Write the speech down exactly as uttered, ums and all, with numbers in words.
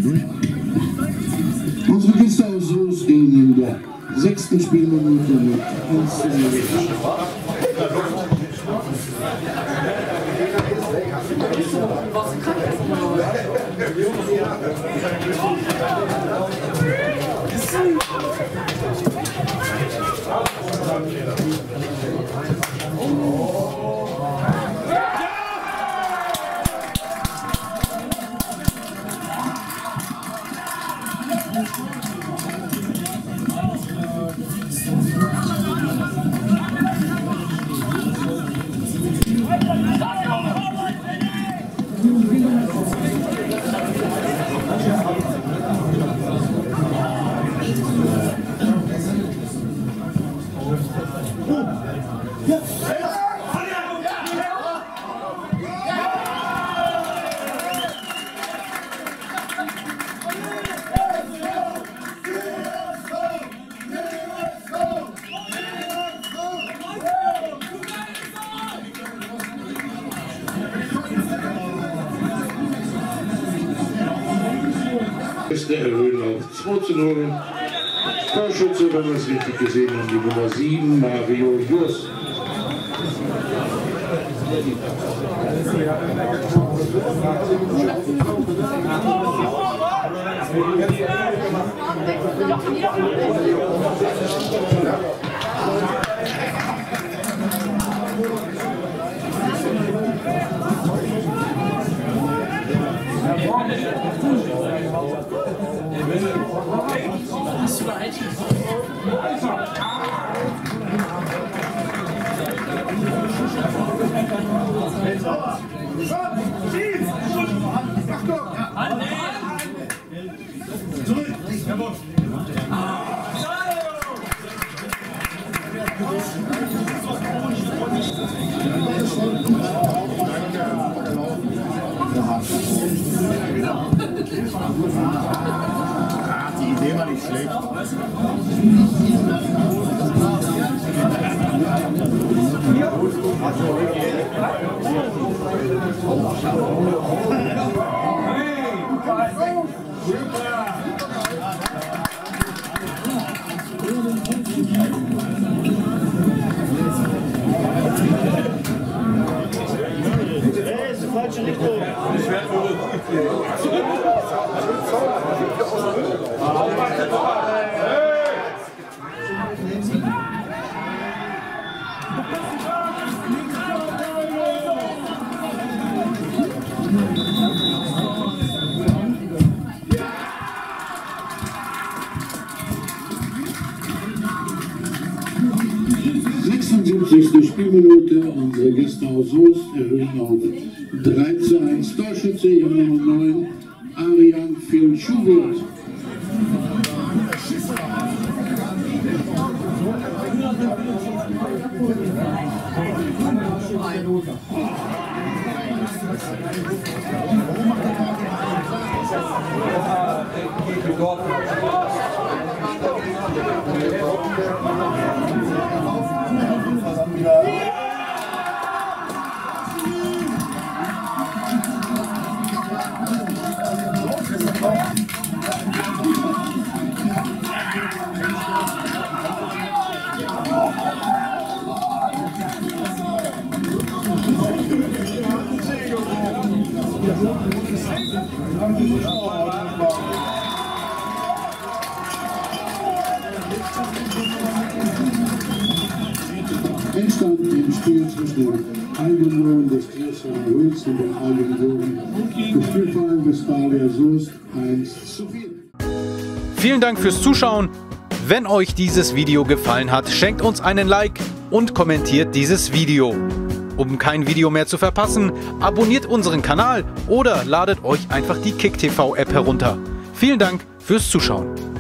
Unsere Gäste aus Soest gehen in der sechsten Spielminute mit eins zu null. Erhöhen auf zwei zu null. Torschütze, wenn wir es richtig gesehen haben, die Nummer sieben, Mario Just. Die Idee war nicht schlecht. Hey, ist die falsche Richtung. sechsundsiebzigste Spielminute. Unsere Gäste aus Soest erhöhen auf drei zu eins. Torschütze Nummer neun, Arian Phil Schubert. Endstand im Spiel zwischen den Einwohnern des Größeren Röts und den Einwohnern des Spielvereins Westfalia Soest eins zu vier. Vielen Dank fürs Zuschauen. Wenn euch dieses Video gefallen hat, schenkt uns einen Like und kommentiert dieses Video. Um kein Video mehr zu verpassen, abonniert unseren Kanal oder ladet euch einfach die KickTV App herunter. Vielen Dank fürs Zuschauen.